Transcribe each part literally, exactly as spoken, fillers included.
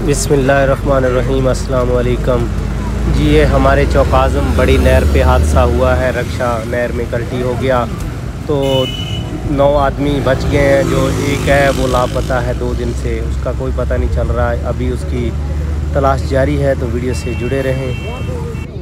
बिस्मिल्लाहिर्रहमानिर्रहीम, अस्सलाम वालेकुम जी। ये हमारे चौकाज़म बड़ी नहर पे हादसा हुआ है। रक्षा नहर में गलती हो गया तो नौ आदमी बच गए हैं। जो एक है वो लापता है दो दिन से, उसका कोई पता नहीं चल रहा है। अभी उसकी तलाश जारी है, तो वीडियो से जुड़े रहें।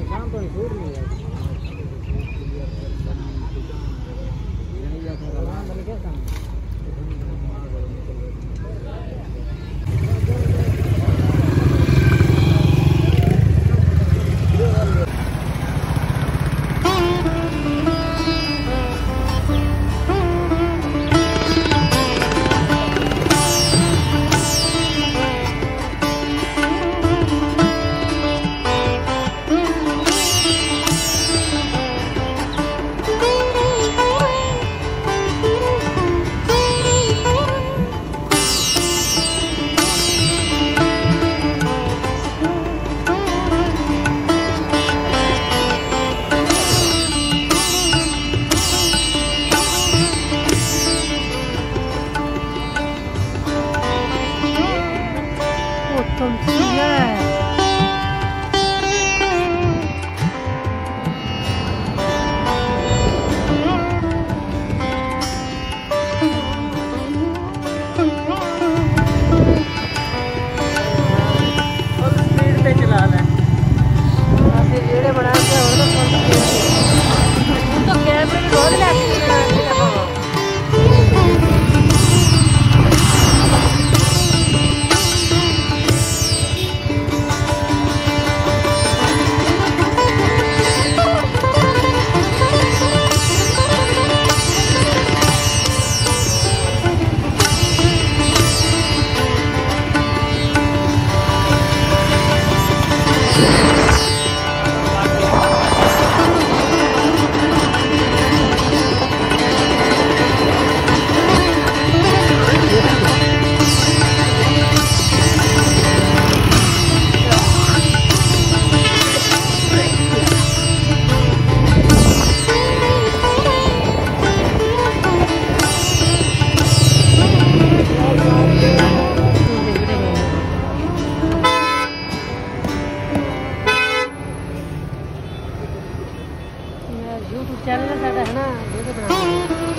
यूट्यूब चैनल है ना, वीडियो बनाते हैं।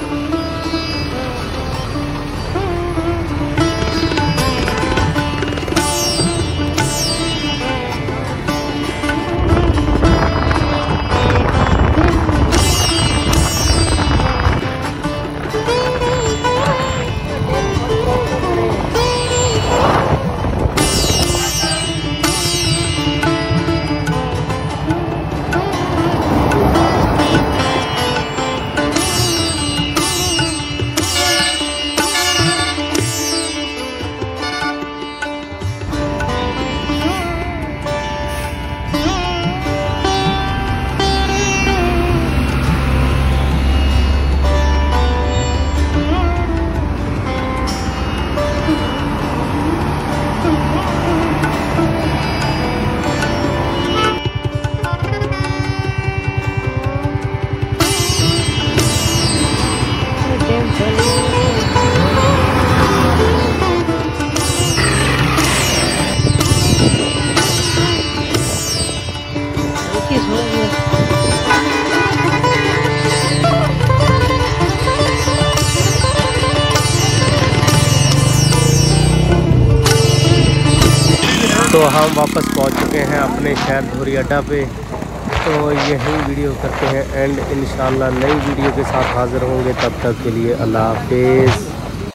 तो हम वापस पहुंच चुके हैं अपने शहर धोरी अड्डा पे। तो यही वीडियो करते हैं एंड इंशाल्लाह नई वीडियो के साथ हाज़िर होंगे। तब तक के लिए अल्लाह हाफिज़।